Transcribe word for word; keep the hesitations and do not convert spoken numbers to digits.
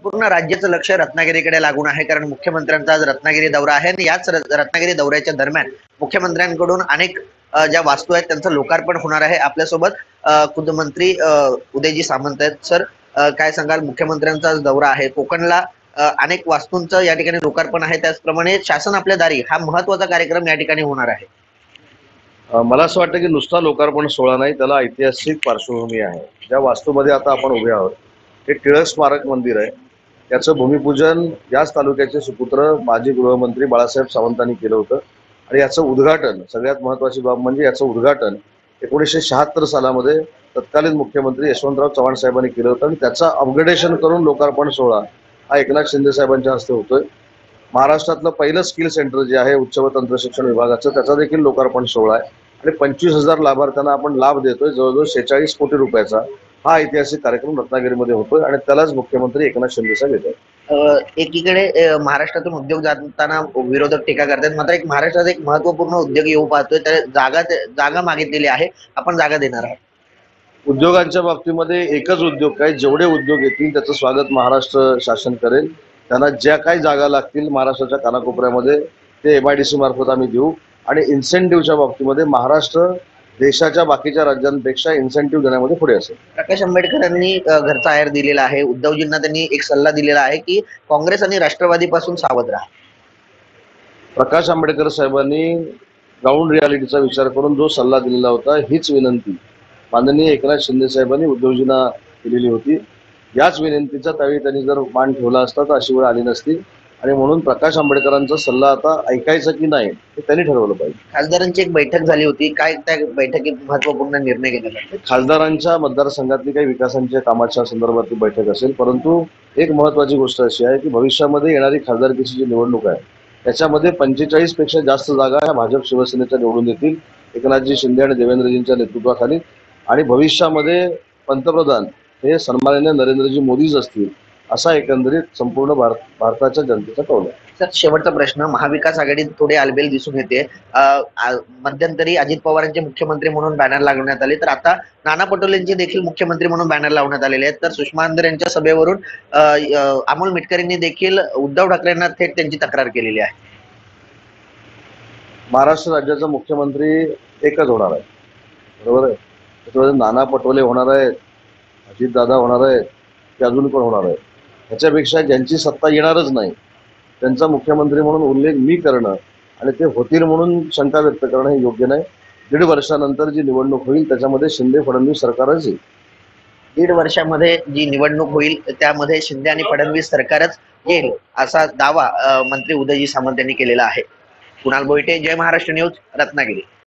पूर्ण राज्याचं लक्ष रत्नागिरीकडे लागून आहे, कारण मुख्यमंत्र्यांचा आज रत्नागिरी दौरा आहे आणि याच रत्नागिरी दौऱ्याच्या दरम्यान मुख्यमंत्र्यांकडून अनेक ज्या वास्तू आहेत त्यांचं लोकार्पण होणार आहे। आपल्यासोबत खुद्द मंत्री उदयजी सामंत आहेत। सर, काय सांगाल? मुख्यमंत्र्यांचा आज दौरा आहे, कोकणला अनेक वास्तूंचं या ठिकाणी लोकार्पण आहे, त्याचप्रमाणे शासन आपल्या दारी हा महत्वाचा कार्यक्रम या ठिकाणी होणार आहे। मला असं वाटतं की नुसता लोकार्पण सोहळा नाही, त्याला ऐतिहासिक पार्श्वभूमी आहे। ज्या वास्तूमध्ये आता आपण उभे आहोत हे टिळक स्मारक मंदिर आहे। त्याचं भूमिपूजन याच तालुक्याचे सुपुत्र माजी गृहमंत्री बाळासाहेब सावंतांनी केलं होतं आणि याचं उद्घाटन, सगळ्यात महत्त्वाची बाब म्हणजे याचं उद्घाटन एकोणीसशे शहात्तर सालामध्ये तत्कालीन मुख्यमंत्री यशवंतराव चव्हाण साहेबांनी केलं होतं आणि त्याचं अपग्रेडेशन करून लोकार्पण सोहळा हा एकनाथ शिंदे साहेबांच्या हस्ते होतोय। महाराष्ट्रातलं पहिलं स्किल सेंटर जे आहे उच्च व तंत्र शिक्षण विभागाचं, त्याचा देखील लोकार्पण सोहळा आहे आणि पंचवीस हजार लाभार्थ्यांना आपण लाभ देतोय। जवळजवळ शेहेचाळीस कोटी रुपयाचा हा ऐतिहासिक कार्यक्रम रत्नागिरीमध्ये होतोय आणि त्यालाच मुख्यमंत्री एकनाथ शिंदे साहेब येतात। एकीकडे महाराष्ट्रातून उद्योग जाताना विरोधक टीका करतात, मात्र एक महाराष्ट्रात एक महत्वपूर्ण उद्योग येऊ पाहतोय, तर जागा जागा मागितलेली आहे, आपण जागा देणार आहात। उद्योगांच्या बाबतीमध्ये एकच उद्योग काय, जेवढे उद्योग येतील त्याचं स्वागत महाराष्ट्र शासन करेल। त्यांना ज्या काही जागा लागतील महाराष्ट्राच्या कानाकोपऱ्यामध्ये ते एम आय डी सी मार्फत आम्ही देऊ आणि इन्सेंटिव्हच्या बाबतीमध्ये महाराष्ट्र देशाच्या बाकीच्या राज्यांपेक्षा इन्सेंटिव्ह देण्यामध्ये पुढे असेल। प्रकाश आंबेडकरांनी घरचा आहेर दिलेला आहे, उद्धवजींना त्यांनी एक सल्ला दिलेला आहे की काँग्रेस आणि राष्ट्रवादीपासून सावध राहा। प्रकाश आंबेडकर साहेबांनी ग्राउंड रियालिटीचा विचार करून जो सल्ला दिलेला होता, हीच विनंती माननीय एकनाथ शिंदे साहेबांनी उद्धवजींना केलेली होती। याच विनंतीचा त्यावेळी त्यांनी जर मान ठेवला असता तर अशी वेळ आली नसती आणि म्हणून प्रकाश आंबेडकरांचा सल्ला आता ऐकायचा की नाही हे त्यांनी ठरवलं पाहिजे। खासदारांची एक बैठक झाली होती, काय त्या बैठकीत महत्वपूर्ण निर्णय घेतला? खासदारांच्या मतदारसंघातली काही विकासांच्या कामाच्या संदर्भातली बैठक असेल, परंतु एक महत्वाची गोष्ट अशी आहे की भविष्यामध्ये येणारी खासदारकीची जी निवडणूक आहे त्याच्यामध्ये पंचेचाळीस पेक्षा जास्त जागा ह्या भाजप शिवसेनेच्या निवडून येतील एकनाथजी शिंदे आणि देवेंद्रजींच्या नेतृत्वाखाली, आणि भविष्यामध्ये पंतप्रधान हे सन्माननीय नरेंद्रजी मोदीच असतील असा एकंदरीत संपूर्ण भारत भारताच्या जनतेचा कौल आहे। सर, शेवटचा प्रश्न, महाविकास आघाडीत थोडे आलबेल दिसून येते। मध्यंतरी अजित पवारांचे मुख्यमंत्री म्हणून बॅनर लावण्यात आले, तर आता नाना पटोलेंचे देखील मुख्यमंत्री म्हणून बॅनर लावण्यात आलेले आहेत। तर सुषमा अंधारे यांच्या सभेवरून अमोल मिटकरींनी देखील उद्धव ठाकरेंना थेट त्यांची तक्रार केलेली आहे। महाराष्ट्र राज्याचा मुख्यमंत्री एकच होणार आहे, बरोबर आहे? त्याच्यामध्ये नाना पटोले होणार आहेत, अजितदादा होणार आहेत, ते अजून पण होणार आहे। ह्याच्यापेक्षा ज्यांची सत्ता येणारच नाही त्यांचा मुख्यमंत्री म्हणून उल्लेख मी करणं आणि ते होतील म्हणून शंका व्यक्त करणं हे योग्य नाही। दीड वर्षानंतर जी निवडणूक होईल त्याच्यामध्ये शिंदे फडणवीस सरकारच येईल। दीड वर्षामध्ये जी निवडणूक होईल त्यामध्ये शिंदे आणि फडणवीस सरकारच येईल असा दावा मंत्री उदयजी सामंत यांनी केलेला आहे। कुणाल बोईटे, जय महाराष्ट्र न्यूज, रत्नागिरी।